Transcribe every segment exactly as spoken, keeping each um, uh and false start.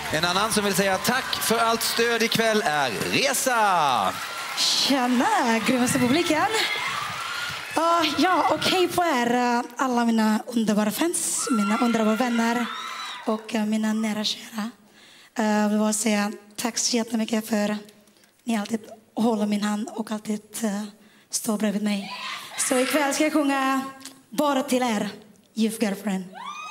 En annan som vill säga tack för allt stöd ikväll är Reza. Tjena, grymmaste publiken. Uh, ja, och hej på er, uh, alla mina underbara fans, mina underbara vänner och uh, mina nära kära. Uh, jag vill bara säga tack så jättemycket för att ni alltid håller min hand och alltid uh, står bredvid mig. Så ikväll ska jag sjunga bara till er, You've Got a Friend.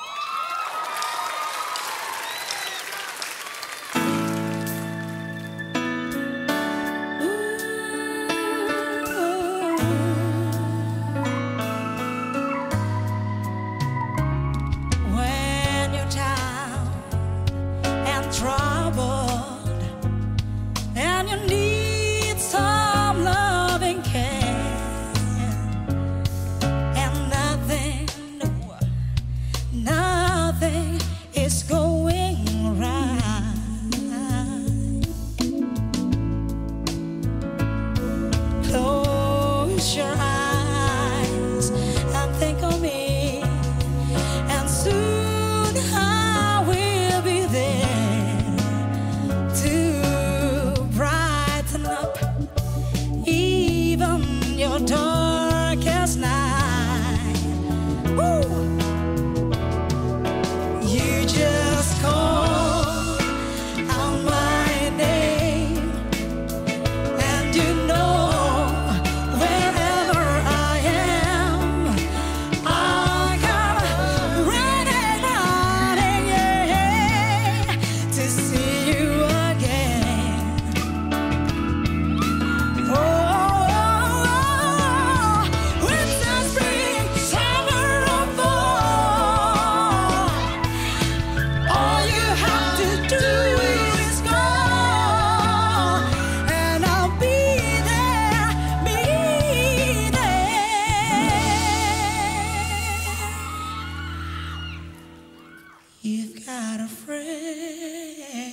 You've got a friend.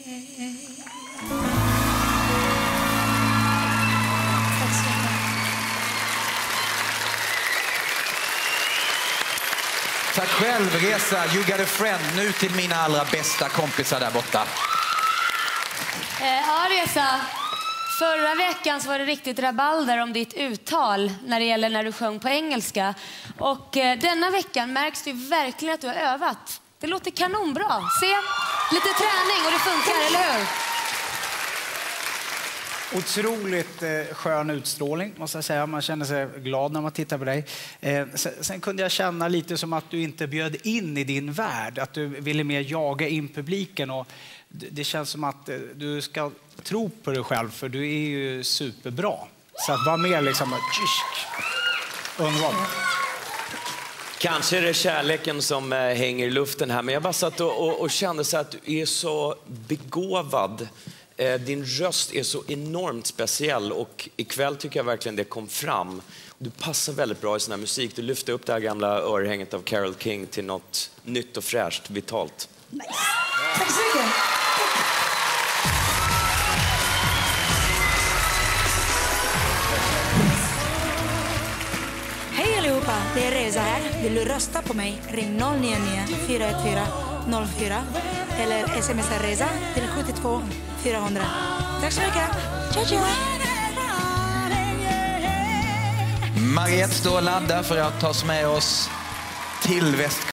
Tack så mycket. Tack själv, Reza. You got a friend. Nu till mina allra bästa kompisar där borta. Eh, ja, Reza. Förra veckan så var det riktigt rabalder om ditt uttal när det gäller när du sjöng på engelska. Och eh, denna veckan märks det verkligen att du har övat. Det låter kanonbra. Se, lite träning och det funkar, eller hur? Otroligt eh, skön utstrålning, måste jag säga. Man känner sig glad när man tittar på dig. Eh, sen, sen kunde jag känna lite som att du inte bjöd in i din värld. Att du ville mer jaga in publiken. Och det, det känns som att eh, du ska tro på dig själv, för du är ju superbra. Så att vara mer liksom... Underbart. Kanske är det kärleken som eh, hänger i luften här, men jag bara satt och, och, och kände så att du är så begåvad. Eh, din röst är så enormt speciell och ikväll tycker jag verkligen det kom fram. Du passar väldigt bra i sån här musik. Du lyfter upp det här gamla örhänget av Carole King till något nytt och fräscht, vitalt. Nice. Tack så mycket. Hej allihopa, det är Reza här. Vill du rösta på mig? Ring noll nio nio fyra ett fyra noll fyra eller smsa Reza till sjuttiotvå fyrahundra. Tack så mycket. Ciao, ciao. Mariette står och laddar för att ta oss med oss till väst.